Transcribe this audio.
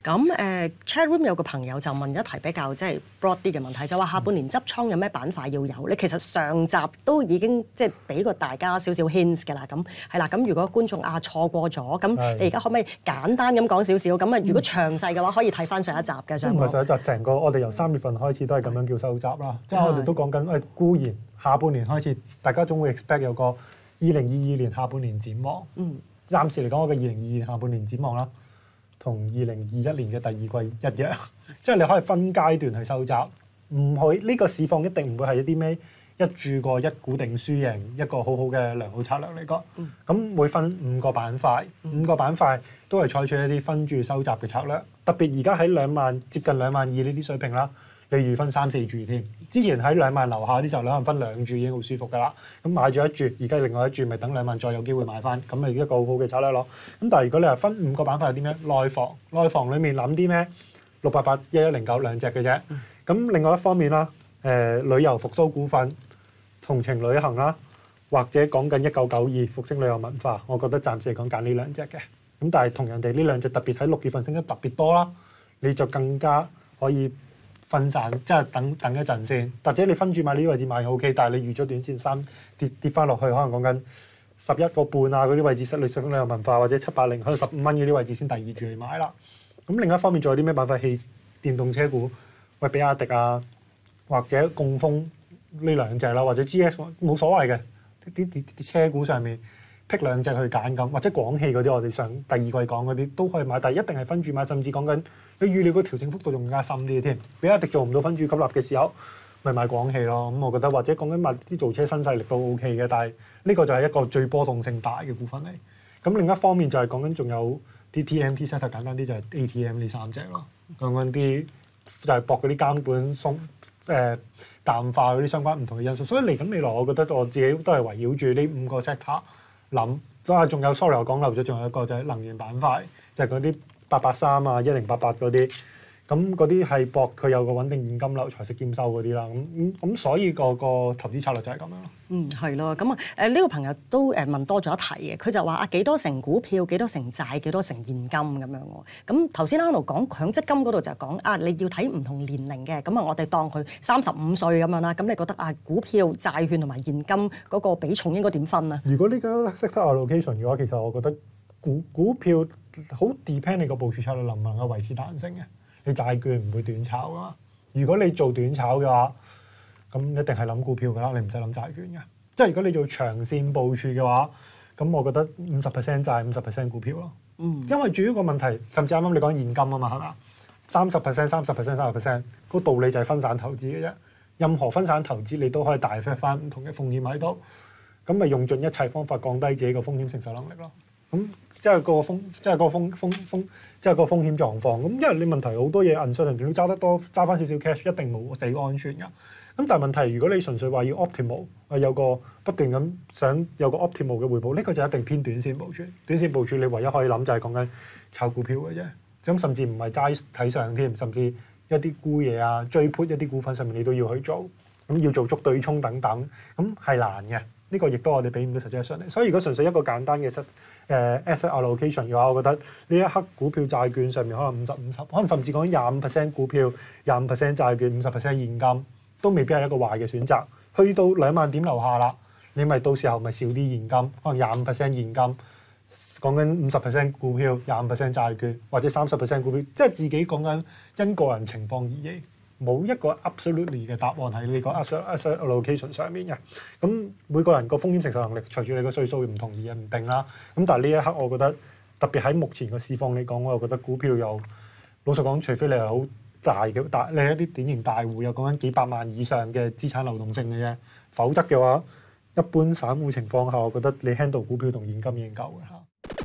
咁chat room 有個朋友就問一題比較即係 broad 啲嘅問題，就話下半年執倉有咩板塊要有？你其實上集都已經即係俾過大家少少 hints 㗎啦。咁係啦，咁如果觀眾錯過咗，咁你而家可唔可以簡單咁講少少？咁啊，如果詳細嘅話，可以睇翻上一集嘅上。 唔係上一集，成個我哋由3月份開始都係咁樣叫收集啦。即係我哋都講緊固然下半年開始，大家總會 expect 有個2022年下半年展望。暫時嚟講，我嘅2022年下半年展望啦，同2021年嘅第二季一樣，即係你可以分階段去收集，唔會呢個市況一定唔會係一啲咩一注過一股定輸贏一個好好嘅良好策略嚟講。咁會分5個板塊，5個板塊都係採取一啲分注收集嘅策略。特別而家喺接近2萬2呢啲水平啦，你預分3、4注添。之前喺2萬樓下啲時候，可能分2注已經好舒服㗎啦。咁買咗1注，而家另外1注咪等2萬再有機會買翻，咁咪一個好好嘅策略咯。咁但係如果你話分5個板塊係啲咩？內房裡面諗啲咩？688、1109兩隻嘅啫。咁另外一方面啦，旅遊復甦股份、同程旅行啦，或者講緊1992復星旅遊文化，我覺得暫時嚟講揀呢兩隻嘅。咁但係同樣地呢兩隻特別喺6月份升得特別多啦，你就更加可以分散，即係等一陣先，或者你分住買呢啲位置買 OK， 但係你預咗短線跌翻落去，可能講緊11個半啊嗰啲位置，失旅復星旅遊文化或者780可能15蚊嗰啲位置先第二注去買啦。咁另一方面仲有啲咩板塊？電動車股，比亞迪啊，或者共豐呢兩隻啦，或者 GS 冇所謂嘅啲車股上面pick 兩隻去揀咁，或者廣汽嗰啲我哋上第二季講嗰啲都可以買，但係一定係分注買，甚至講緊你預料個調整幅度仲更加深啲添。比亞迪做唔到分注吸納嘅時候，咪買廣汽咯。咁我覺得或者講緊買啲造車新勢力都 OK 嘅，但係呢個就係一個最波動性大嘅股份嚟。咁另一方面就係講緊仲有啲 TMT sector，簡單啲就係 ATM 呢3隻咯。講緊啲就係博嗰啲監管淡化嗰啲相關唔同嘅因素，所以嚟緊未來，我覺得我自己都係圍繞住呢5個 sector 諗。仲有 sorry 我講漏咗，仲有一個就係能源板塊，就係嗰啲883啊、1088嗰啲。咁嗰啲係博佢有個穩定現金流、財息兼收嗰啲啦。咁所以個投資策略就係咁樣咯。 係咯。咁呢個朋友都問多咗一題嘅，佢就話幾多成股票、幾多成債、幾多成現金咁樣喎。咁頭先阿盧講強積金嗰度就講你要睇唔同年齡嘅，咁我哋當佢35歲咁樣啦。咁你覺得股票、債券同埋現金嗰個比重應該點分啊？ 如果呢個 sector allocation 嘅話，其實我覺得股票好 depend 你個部署策略能唔能夠維持彈性嘅。你債券唔會短炒㗎嘛？如果你做短炒嘅話，咁一定係諗股票㗎啦，你唔使諗債券嘅。即係如果你做長線部署嘅話，咁我覺得50% 債、50% 股票咯。因為主要個問題，甚至啱啱你講現金啊嘛，係咪啊？30%、30%、30%，個道理就係分散投資嘅啫。任何分散投資，你都可以大 factor 翻唔同嘅風險喺度，咁咪用盡一切方法降低自己個風險承受能力咯。咁即係個風險狀況。咁因為你問題好多嘢uncertain，你揸得多揸翻少少 cash 一定冇死安全㗎。咁但係問題，如果你純粹話要 optimal， 有個不斷咁想有個 optimal 嘅回報，呢個就一定偏短線部署。短線部署你唯一可以諗就係講緊炒股票嘅啫。咁甚至唔係齋睇上添，甚至一啲沽嘢啊、追 put 一啲股份上面你都要去做。咁要做足對沖等等，咁係難嘅。呢個亦都我哋俾唔到實際上嚟，所以如果純粹一個簡單嘅asset allocation 嘅話，我覺得呢一刻股票債券上面可能50-50，可能甚至講25% 股票、25% 債券、50% 現金，都未必係一個壞嘅選擇。去到2萬點樓下啦，你咪到時候咪少啲現金，可能25% 現金，講緊50% 股票、25% 債券或者30% 股票，即係自己講緊因個人情況而異。冇一個 absolutely 嘅答案喺呢個 asset allocation 上面嘅，咁每個人個風險承受能力隨住你個歲數唔同而唔定啦。咁但係呢一刻，我覺得特別喺目前個市況嚟講，我又覺得股票又老實講，除非你係好大嘅你係一啲典型大戶，又講緊幾百萬以上嘅資產流動性嘅啫，否則嘅話，一般散戶情況下，我覺得你 handle 股票同現金已經夠嘅嚇。